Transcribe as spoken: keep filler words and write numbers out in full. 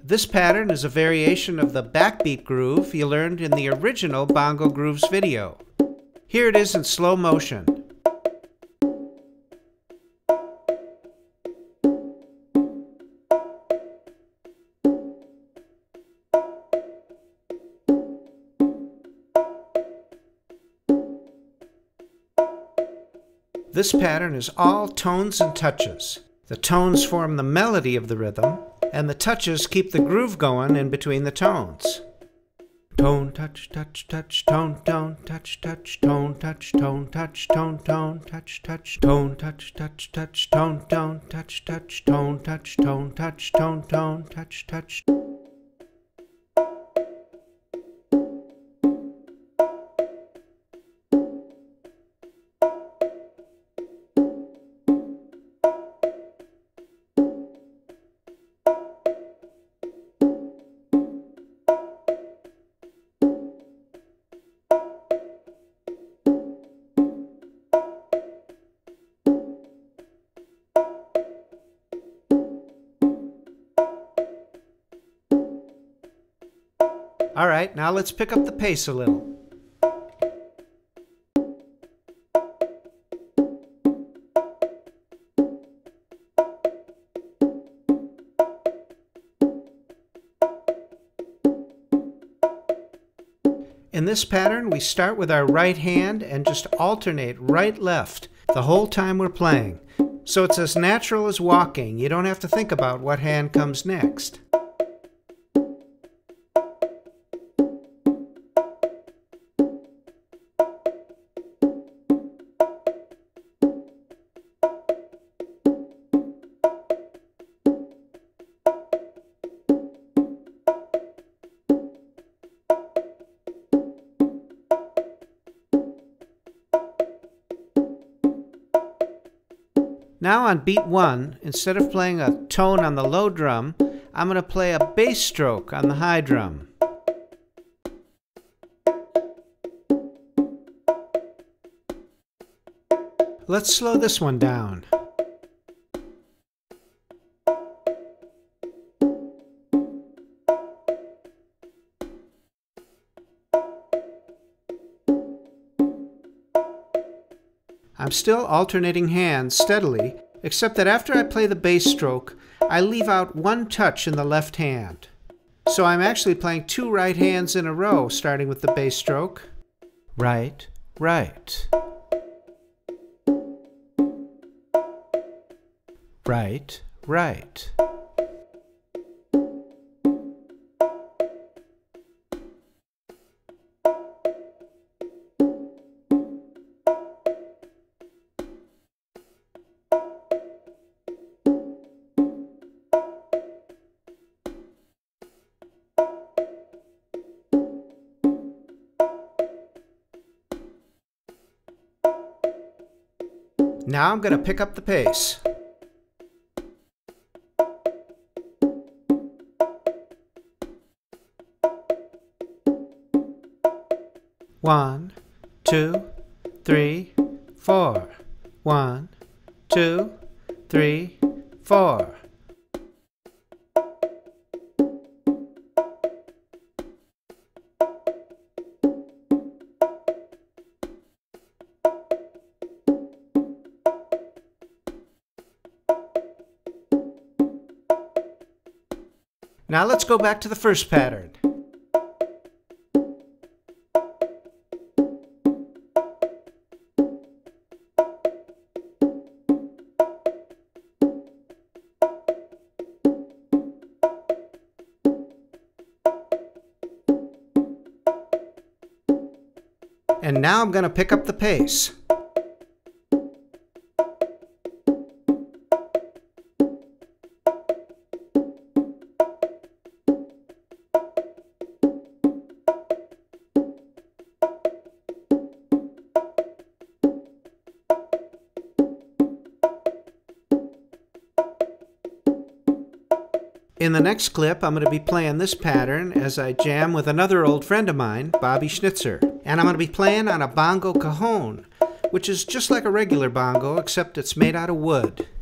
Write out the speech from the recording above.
This pattern is a variation of the backbeat groove you learned in the original Bongo Grooves video. Here it is in slow motion. This pattern is all tones and touches. The tones form the melody of the rhythm, and the touches keep the groove going in between the tones. Tone, touch, touch, touch, tone, tone, touch, touch, tone, touch, tone, touch, tone, tone, touch, touch, tone, touch, touch, touch, tone, tone, touch, touch, tone, touch, tone, touch, tone, tone, touch, touch. All right, now let's pick up the pace a little. In this pattern, we start with our right hand and just alternate right-left the whole time we're playing. So it's as natural as walking. You don't have to think about what hand comes next. Now on beat one, instead of playing a tone on the low drum, I'm going to play a bass stroke on the high drum. Let's slow this one down. I'm still alternating hands steadily, except that after I play the bass stroke, I leave out one touch in the left hand. So I'm actually playing two right hands in a row, starting with the bass stroke. Right, right. Right, right. Now I'm going to pick up the pace. One, two, three, four. One, two, three, four. Now let's go back to the first pattern. And now I'm going to pick up the pace. In the next clip, I'm going to be playing this pattern as I jam with another old friend of mine, Bobby Schnitzer. And I'm going to be playing on a bongo cajon, which is just like a regular bongo, except it's made out of wood.